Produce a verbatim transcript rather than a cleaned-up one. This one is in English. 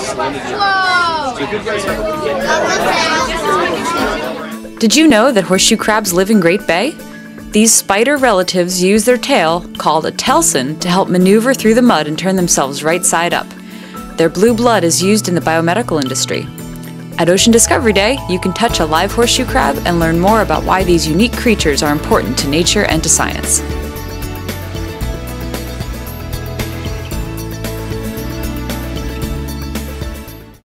Did you know that horseshoe crabs live in Great Bay? These spider relatives use their tail, called a telson, to help maneuver through the mud and turn themselves right side up. Their blue blood is used in the biomedical industry. At Ocean Discovery Day, you can touch a live horseshoe crab and learn more about why these unique creatures are important to nature and to science.